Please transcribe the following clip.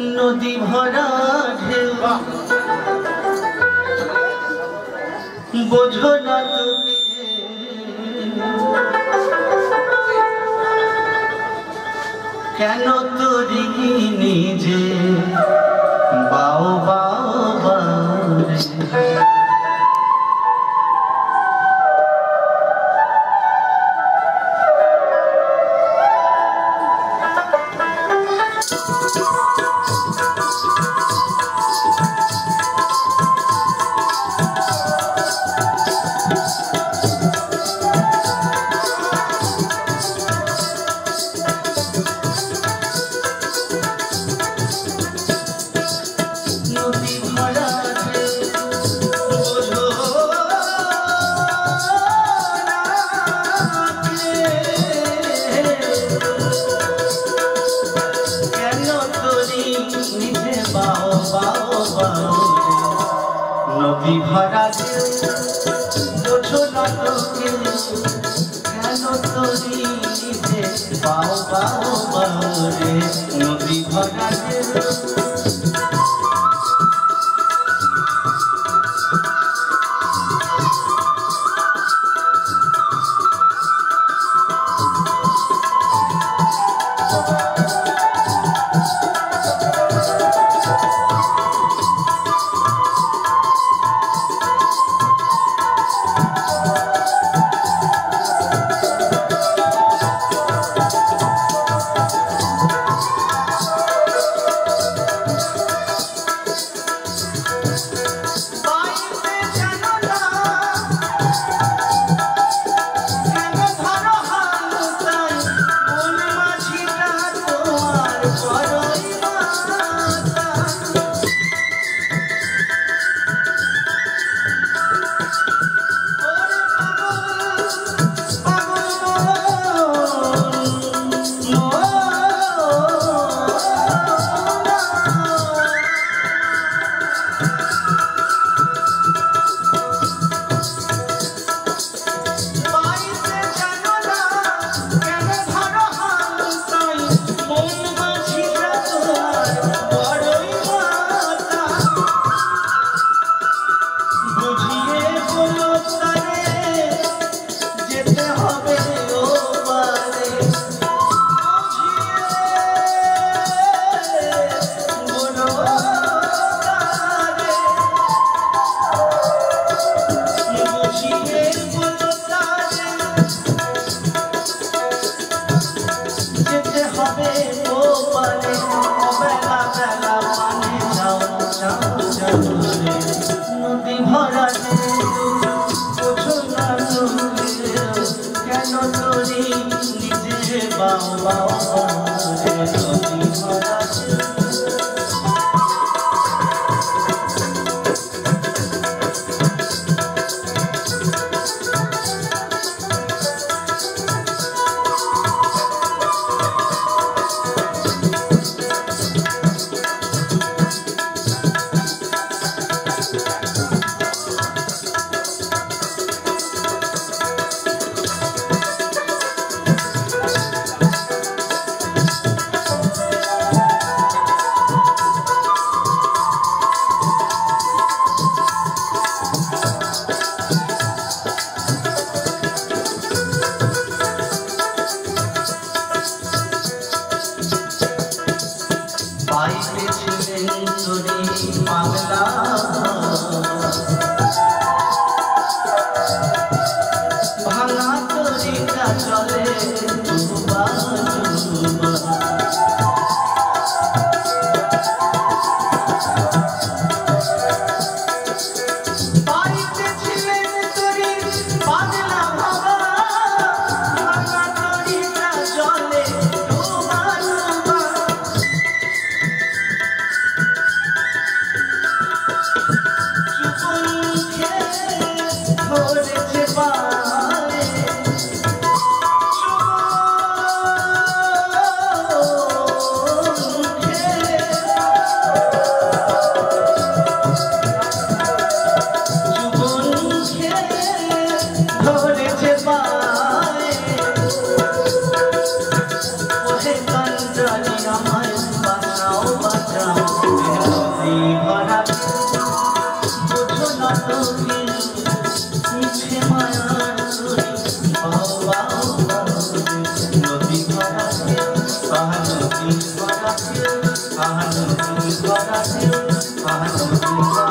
नदी भरा ढेउ बोझो ना তোকে কেন তোরি নিজে বাও বাও বারে नदी भरा बोझो ना তোকে কেন তোরি নিজে বাও বাও বারে नदी भरा नदी भरा बोझो ना তোকে কেন তোরি নিজে বাও বাও বারে नदी भरा पागला भांगा तोरी का चले डूबा डूबा बाईते छिलेन तोरी पागला भागा भांगा तोरी का चले डूबा डूबा छोड़े पाए Ahanu